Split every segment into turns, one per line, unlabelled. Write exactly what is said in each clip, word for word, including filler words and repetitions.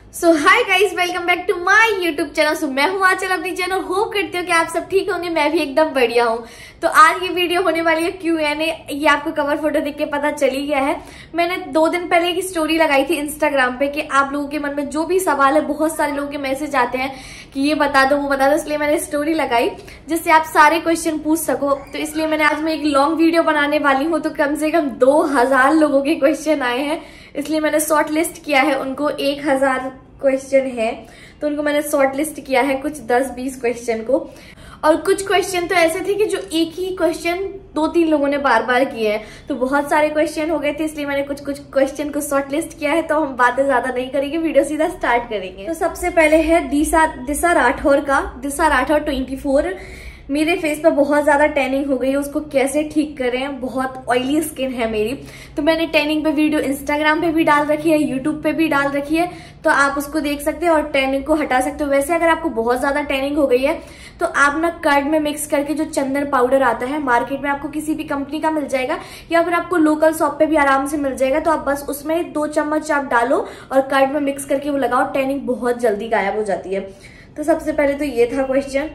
So hi guys, welcome back to my YouTube channel. So मैं हूँ आंचल, अपनी channel hope करती हूँ कि आप सब ठीक होंगे। मैं भी एकदम बढ़िया हूँ। तो आज ये वीडियो होने वाली है क्यू एंड ए। ये आपको कवर फोटो देख के पता चल ही गया है। मैंने दो दिन पहले एक स्टोरी लगाई थी इंस्टाग्राम पे कि आप लोगों के मन में जो भी सवाल है, बहुत सारे लोगों के मैसेज आते हैं कि ये बता दो वो बता दो, इसलिए मैंने स्टोरी लगाई जिससे आप सारे क्वेश्चन पूछ सको। तो इसलिए मैंने आज मैं एक लॉन्ग वीडियो बनाने वाली हूँ। तो कम से कम दो हजार लोगों के क्वेश्चन आए हैं, इसलिए मैंने शॉर्ट लिस्ट किया है उनको। एक हजार क्वेश्चन है तो उनको मैंने शॉर्ट लिस्ट किया है, कुछ दस बीस क्वेश्चन को। और कुछ क्वेश्चन तो ऐसे थे कि जो एक ही क्वेश्चन दो तीन लोगों ने बार बार किए हैं, तो बहुत सारे क्वेश्चन हो गए थे, इसलिए मैंने कुछ कुछ क्वेश्चन को शॉर्ट लिस्ट किया है। तो हम बातें ज्यादा नहीं करेंगे, वीडियो सीधा स्टार्ट करेंगे। तो सबसे पहले है दिशा दिशा राठौर का। दिशा राठौर ट्वेंटी फोर, मेरे फेस पर बहुत ज्यादा टैनिंग हो गई है, उसको कैसे ठीक करें, बहुत ऑयली स्किन है मेरी। तो मैंने टैनिंग पे वीडियो इंस्टाग्राम पे भी डाल रखी है, यूट्यूब पे भी डाल रखी है, तो आप उसको देख सकते हो और टैनिंग को हटा सकते हो। वैसे अगर आपको बहुत ज्यादा टैनिंग हो गई है तो आप ना कर्ड में मिक्स करके, जो चंदन पाउडर आता है मार्केट में, आपको किसी भी कंपनी का मिल जाएगा या फिर आपको लोकल शॉप पे भी आराम से मिल जाएगा, तो आप बस उसमें दो चम्मच आप डालो और कर्ड में मिक्स करके वो लगाओ। टैनिंग बहुत जल्दी गायब हो जाती है। तो सबसे पहले तो ये था क्वेश्चन।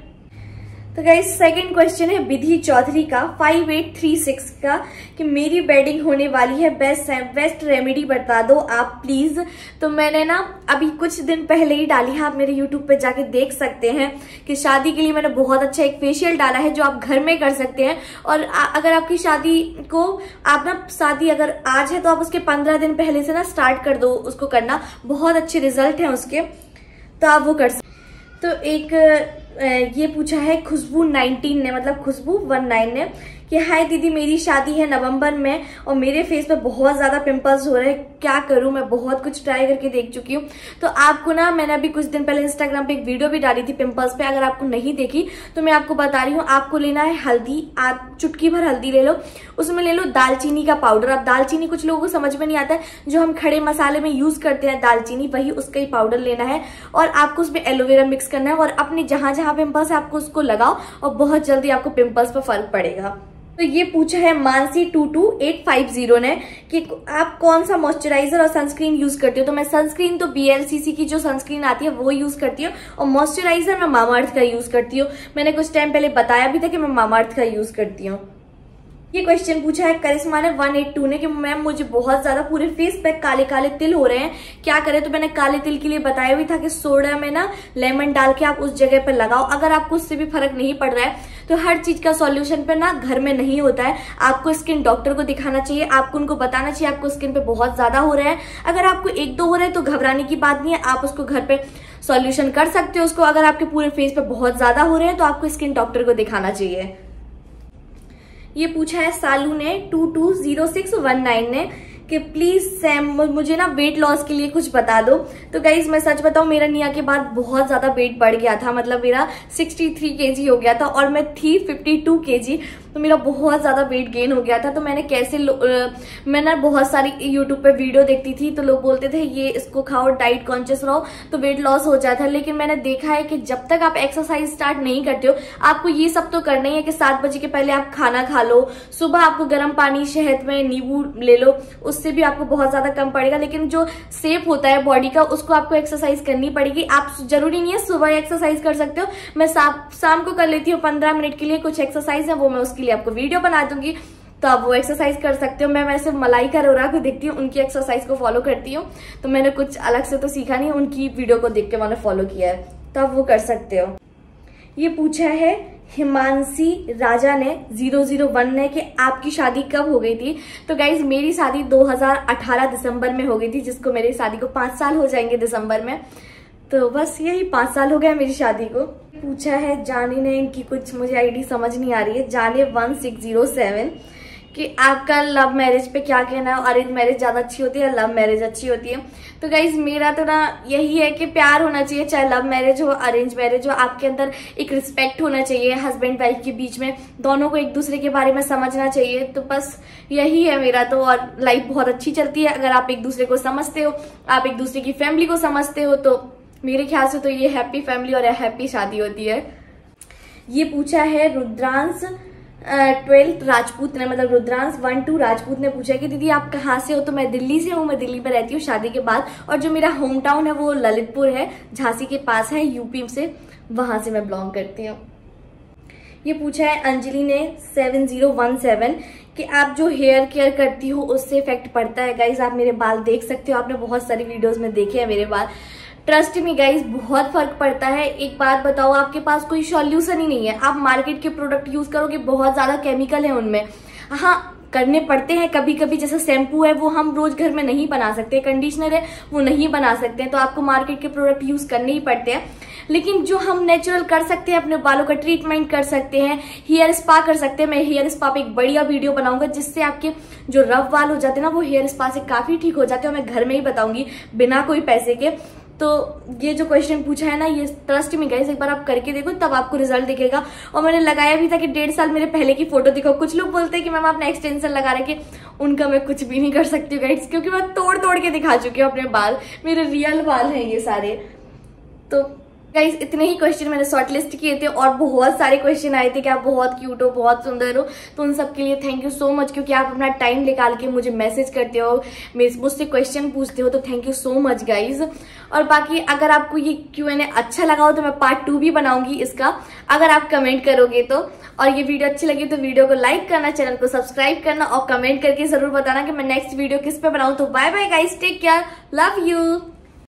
तो गाइस सेकंड क्वेश्चन है विधि चौधरी का फाइव एट थ्री सिक्स का कि मेरी बेडिंग होने वाली है, बेस्ट बेस्ट रेमेडी बता दो आप प्लीज। तो मैंने ना अभी कुछ दिन पहले ही डाली है, आप मेरे यूट्यूब पे जाके देख सकते हैं कि शादी के लिए मैंने बहुत अच्छा एक फेशियल डाला है जो आप घर में कर सकते हैं। और आ, अगर आपकी शादी को आप ना शादी अगर आज है तो आप उसके पंद्रह दिन पहले से ना स्टार्ट कर दो उसको करना, बहुत अच्छे रिजल्ट है उसके, तो आप वो कर सकते। तो एक ये पूछा है खुशबू नाइनटीन ने, मतलब खुशबू वन नाइन ने कि हाय दीदी, मेरी शादी है नवंबर में और मेरे फेस पे बहुत ज्यादा पिंपल्स हो रहे हैं, क्या करूं? मैं बहुत कुछ ट्राई करके देख चुकी हूँ। तो आपको ना मैंने अभी कुछ दिन पहले इंस्टाग्राम पे एक वीडियो भी डाली थी पिंपल्स पे, अगर आपको नहीं देखी तो मैं आपको बता रही हूँ। आपको लेना है हल्दी, आप चुटकी भर हल्दी ले लो, उसमें ले लो दालचीनी का पाउडर। अब दालचीनी कुछ लोगों को समझ में नहीं आता है, जो हम खड़े मसाले में यूज करते हैं दालचीनी, वही उसका ही पाउडर लेना है और आपको उसमें एलोवेरा मिक्स करना है और अपने जहां जहां पिंपल्स है आपको उसको लगाओ और बहुत जल्दी आपको पिंपल्स पर फर्क पड़ेगा। तो ये पूछा है Mansi two two eight five zero ने कि आप कौन सा मॉइस्चराइजर और सनस्क्रीन यूज करते हो। तो मैं सनस्क्रीन तो बी एल सी सी की जो सनस्क्रीन आती है वो यूज करती हूँ और मॉइस्चराइजर मैं मामाअर्थ का यूज करती हूँ। मैंने कुछ टाइम पहले बताया भी था कि मैं मामाअर्थ का यूज करती हूँ। ये क्वेश्चन पूछा है करिश्मा ने वन एट टू ने कि मैम मुझे बहुत ज्यादा पूरे फेस पे काले काले तिल हो रहे हैं, क्या करें? तो मैंने काले तिल के लिए बताया भी था कि सोडा में ना लेमन डाल के आप उस जगह पर लगाओ। अगर आपको उससे भी फर्क नहीं पड़ रहा है तो हर चीज का सॉल्यूशन पे ना घर में नहीं होता है, आपको स्किन डॉक्टर को दिखाना चाहिए, आपको उनको बताना चाहिए आपको स्किन पे बहुत ज्यादा हो रहा है। अगर आपको एक दो हो रहा है तो घबराने की बात नहीं है, आप उसको घर पे सॉल्यूशन कर सकते हो उसको। अगर आपके पूरे फेस पे बहुत ज्यादा हो रहे हैं तो आपको स्किन डॉक्टर को दिखाना चाहिए। ये पूछा है सालू ने two two zero six one nine ने कि प्लीज सैम मुझे ना वेट लॉस के लिए कुछ बता दो। तो गाइज मैं सच बताऊं, मेरा निया के बाद बहुत ज्यादा वेट बढ़ गया था, मतलब मेरा सिक्सटी थ्री केजी हो गया था और मैं थी फिफ्टी टू केजी, तो मेरा बहुत ज्यादा वेट गेन हो गया था। तो मैंने कैसे मैं ना बहुत सारी यूट्यूब पे वीडियो देखती थी, तो लोग बोलते थे ये इसको खाओ, डाइट कॉन्शियस रहो तो वेट लॉस हो जाता है। लेकिन मैंने देखा है कि जब तक आप एक्सरसाइज स्टार्ट नहीं करते हो, आपको ये सब तो करना ही है कि सात बजे के पहले आप खाना खा लो, सुबह आपको गर्म पानी शहद में नींबू ले लो, उससे भी आपको बहुत ज्यादा कम पड़ेगा। लेकिन जो सेफ होता है बॉडी का उसको आपको एक्सरसाइज करनी पड़ेगी। आप जरूरी नहीं है सुबह एक्सरसाइज कर सकते हो, मैं शाम को कर लेती हूँ पंद्रह मिनट के लिए कुछ एक्सरसाइज है, वो मैं उसके लिए आपको वीडियो बना दूंगी, तो आप वो एक्सरसाइज कर सकते हो। मैं वैसे मलाइका अरोरा को देखती हूँ, उनकी एक्सरसाइज को फॉलो करती हूँ, तो मैंने कुछ अलग से तो सीखा नहीं, उनकी वीडियो को देख के मैंने फॉलो किया है, तो आप वो कर सकते हो। ये पूछा है हिमांशी राजा ने जीरो जीरो वन ने कि आपकी शादी कब हो गई थी। तो गाइज मेरी शादी दो हज़ार अठारह दिसंबर में हो गई थी, जिसको मेरी शादी को पांच साल हो जाएंगे दिसंबर में। तो बस यही पांच साल हो गया मेरी शादी को। पूछा है जानी ने, इनकी कुछ मुझे आईडी समझ नहीं आ रही है, जाने वन सिक्स जीरो सेवन कि आपका लव मैरिज पे क्या कहना है, अरेंज मैरिज ज्यादा अच्छी होती है लव मैरिज अच्छी होती है। तो गाइज मेरा तो ना यही है कि प्यार होना चाहिए, चाहे लव मैरिज हो अरेंज मैरिज हो, आपके अंदर एक रिस्पेक्ट होना चाहिए हस्बैंड वाइफ के बीच में, दोनों को एक दूसरे के बारे में समझना चाहिए। तो बस यही है मेरा तो, और लाइफ बहुत अच्छी चलती है अगर आप एक दूसरे को समझते हो, आप एक दूसरे की फैमिली को समझते हो, तो मेरे ख्याल से तो ये हैप्पी फैमिली और हैप्पी शादी होती है। ये पूछा है रुद्रांश ट्वेल्थ राजपूत ने, मतलब रुद्रांश वन टू राजपूत ने पूछा कि दीदी आप कहाँ से हो? तो मैं दिल्ली से हूँ, मैं दिल्ली में रहती हूँ शादी के बाद, और जो मेरा होम टाउन है वो ललितपुर है, झांसी के पास है, यूपी से, वहां से मैं बिलोंग करती हूँ। ये पूछा है अंजलि ने सेवन जीरो वन सेवन कि आप जो हेयर केयर करती हो उससे इफेक्ट पड़ता है? गाइज आप मेरे बाल देख सकते हो, आपने बहुत सारी वीडियोस में देखे हैं मेरे बाल। ट्रस्ट मी गाइज, बहुत फर्क पड़ता है। एक बात बताओ, आपके पास कोई सॉल्यूशन ही नहीं है, आप मार्केट के प्रोडक्ट यूज करोगे, बहुत ज्यादा केमिकल है उनमें। हाँ, करने पड़ते हैं कभी कभी, जैसे शैम्पू है वो हम रोज घर में नहीं बना सकते, कंडीशनर है वो नहीं बना सकते, तो आपको मार्केट के प्रोडक्ट यूज करने ही पड़ते हैं। लेकिन जो हम नेचुरल कर सकते हैं, अपने बालों का ट्रीटमेंट कर सकते हैं, हेयर स्पा कर सकते हैं। मैं हेयर स्पा पे एक बढ़िया वीडियो बनाऊंगा जिससे आपके जो रफ बाल हो जाते हैं ना वो हेयर स्पा से काफी ठीक हो जाते हैं, और मैं घर में ही बताऊंगी बिना कोई पैसे के। तो ये जो क्वेश्चन पूछा है ना, ये ट्रस्ट में गाइस एक बार आप करके देखो तब आपको रिजल्ट दिखेगा। और मैंने लगाया भी था कि डेढ़ साल मेरे पहले की फोटो दिखाओ। कुछ लोग बोलते हैं कि मैम आपने एक्सटेंशन लगा रखे, उनका मैं कुछ भी नहीं कर सकती हूँ गाइस, क्योंकि मैं तोड़ तोड़ के दिखा चुकी हूँ अपने बाल, मेरे रियल बाल हैं ये सारे। तो गाइस इतने ही क्वेश्चन मैंने शॉर्टलिस्ट किए थे, और बहुत सारे क्वेश्चन आए थे कि आप बहुत क्यूट हो, बहुत सुंदर हो, तो उन सब के लिए थैंक यू सो मच, क्योंकि आप अपना टाइम निकाल के मुझे मैसेज करते हो, मुझसे क्वेश्चन पूछते हो, तो thank you so much guys. और बाकी अगर आपको ये क्यू एन ए अच्छा लगा हो तो मैं पार्ट टू भी बनाऊंगी इसका, अगर आप कमेंट करोगे तो। और ये वीडियो अच्छी लगी तो वीडियो को लाइक करना, चैनल को सब्सक्राइब करना, और कमेंट करके जरूर बताना कि मैं नेक्स्ट वीडियो किस पे बनाऊं। तो bye bye guys, take care, love you.